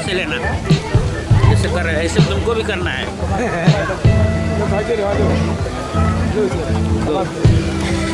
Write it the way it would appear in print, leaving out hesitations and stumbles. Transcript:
ऐसे लेना, जैसे कर रहे ऐसे तुमको भी करना है।